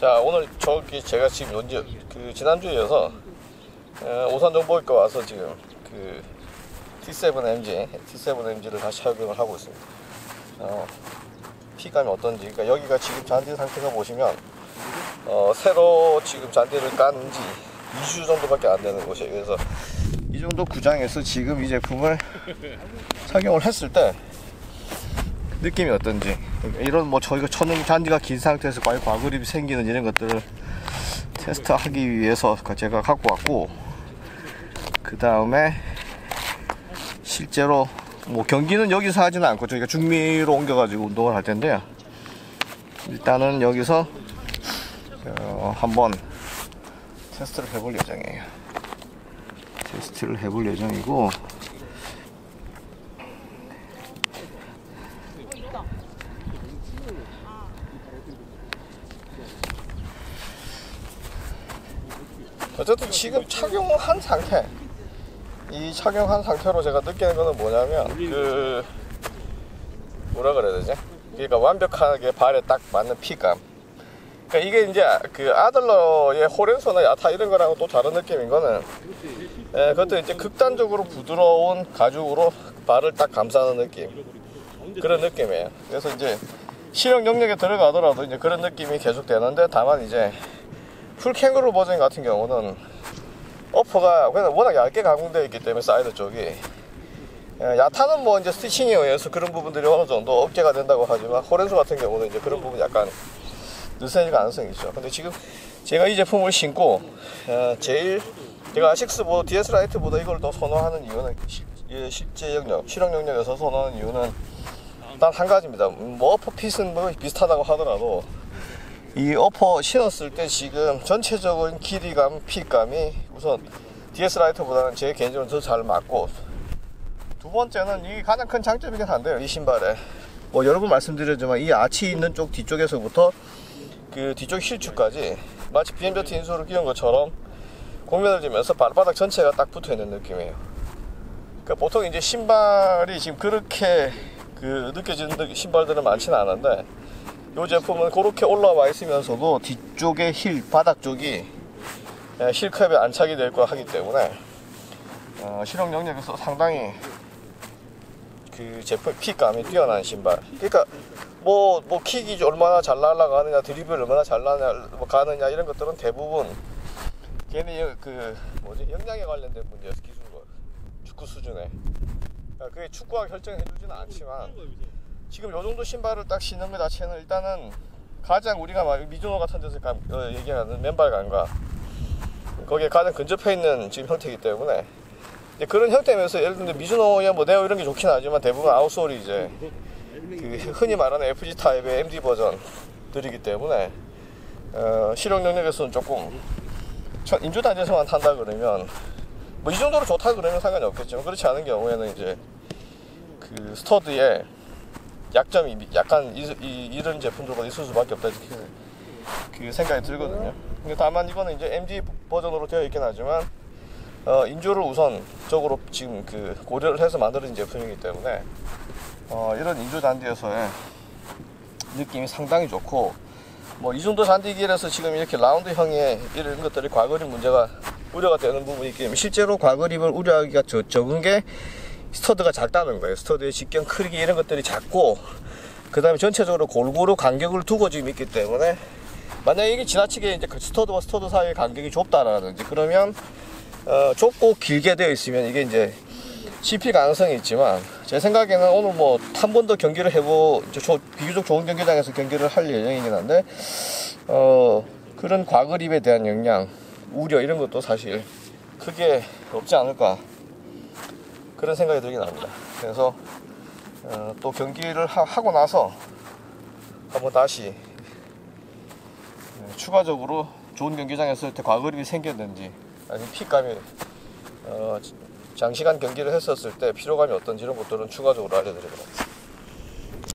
자, 오늘 제가 지금 지난주에 이어서 오산정보기과 와서 지금 T7MG를 다시 착용을 하고 있습니다. 피감이 어떤지. 그러니까 여기가 지금 잔디 상태가 보시면 새로 지금 잔디를 깐 지 2주 정도밖에 안 되는 곳이에요. 그래서 이 정도 구장에서 지금 이 제품을 착용을 했을 때 느낌이 어떤지, 이런 저희가 천연 잔디가 긴 상태에서 과연 과그립이 생기는 이런 것들을 테스트하기 위해서 제가 갖고 왔고, 그 다음에 실제로 경기는 여기서 하지는 않고 저희가 중미로 옮겨가지고 운동을 할 텐데요. 일단은 여기서 한번 테스트를 해볼 예정이에요. 어쨌든 지금 착용한 상태, 이 착용한 상태로 제가 느끼는 거는 뭐냐면 뭐라 그래야 되지? 그러니까 완벽하게 발에 딱 맞는 피감. 그러니까 이게 이제 아들러의 호렌소나 야타 이런 거랑은 또 다른 느낌인 거는, 그것도 이제 극단적으로 부드러운 가죽으로 발을 딱 감싸는 느낌, 그런 느낌이에요. 그래서 이제 실용 영역에 들어가더라도 이제 그런 느낌이 계속 되는데, 다만 이제 풀캥거루 버전 같은 경우는 어퍼가 워낙 얇게 가공되어 있기 때문에 사이드 쪽이, 야타는 이제 스티칭에 의해서 그런 부분들이 어느 정도 억제가 된다고 하지만, 호렌소 같은 경우는 이제 그런 부분이 약간 느슨해질 가능성이 있죠. 근데 지금 제가 이 제품을 신고 제가 아식스보다 DS 라이트보다 이걸 더 선호하는 이유는, 실제 영역, 실용 영역에서 선호하는 이유는 단 한 가지입니다. 어퍼 핏은 비슷하다고 하더라도 이 어퍼 신었을 때 지금 전체적인 길이감, 핏감이 우선 DS 라이트보다는 제 개인적으로 더 잘 맞고, 두 번째는 이게 가장 큰 장점이긴 한데요, 이 신발에 여러 번 말씀드렸지만 이 아치 있는 쪽 뒤쪽에서부터 뒤쪽 힐축까지 마치 BMZ 인솔을 끼운 것처럼 공면을 주면서 발바닥 전체가 딱 붙어 있는 느낌이에요. 그러니까 보통 이제 신발이 지금 그렇게 느껴지는 신발들은 많지는 않은데, 이 제품은 그렇게 올라와 있으면서도 뒤쪽에 바닥 쪽이 힐컵에 안착이 될 거 하기 때문에 실용 영역에서 상당히 제품 핏감이 뛰어난 신발. 그러니까 킥이 얼마나 잘 날아가느냐, 드리블 얼마나 잘 가느냐, 이런 것들은 대부분 걔네 역량에 관련된 문제였어. 기술과 축구 수준에. 그게 축구가 결정해주지는 않지만, 지금 요 정도 신발을 딱 신는 것 자체는 일단은 가장 우리가 미즈노 같은 데서 얘기하는 맨발감과 거기에 가장 근접해 있는 지금 형태이기 때문에, 그런 형태면서 예를 들면 미즈노야 네오 이런 게 좋긴 하지만 대부분 아웃솔이 이제 흔히 말하는 FG 타입의 MD 버전들이기 때문에 실용 영역에서는 조금 인조 단지에서만 탄다 그러면 이 정도로 좋다 그러면 상관이 없겠지만, 그렇지 않은 경우에는 이제 스터드에 약점이 약간 이런 제품들보다 있을 수밖에 없다, 이렇게 생각이 들거든요. 다만 이거는 이제 MD 버전으로 되어 있긴 하지만 인조를 우선적으로 지금 고려를 해서 만들어진 제품이기 때문에 이런 인조 잔디에서의 느낌이 상당히 좋고, 이 정도 잔디길에서 지금 이렇게 라운드형의 이런 것들이 과그립 문제가 우려가 되는 부분이 있기 때문에, 실제로 과그립을 우려하기가 적은 게 스터드가 작다는 거예요. 스터드의 직경 크기 이런 것들이 작고, 그 다음에 전체적으로 골고루 간격을 두고 지금 있기 때문에, 만약에 이게 지나치게 이제 스터드와 스터드 사이의 간격이 좁다라든지 그러면 좁고 길게 되어 있으면 이게 이제 씹힐 가능성이 있지만, 제 생각에는 오늘 한 번 더 경기를 비교적 좋은 경기장에서 경기를 할 예정이긴 한데, 그런 과그립에 대한 영향, 우려 이런 것도 사실 크게 없지 않을까, 그런 생각이 들긴 합니다. 그래서 또 경기를 하고 나서 한번 다시 추가적으로 좋은 경기장에서 과그립이 생겼는지, 아니면 핏감이 장시간 경기를 했었을 때 피로감이 어떤지, 이런 것들은 추가적으로 알려드리도록 하겠습니다.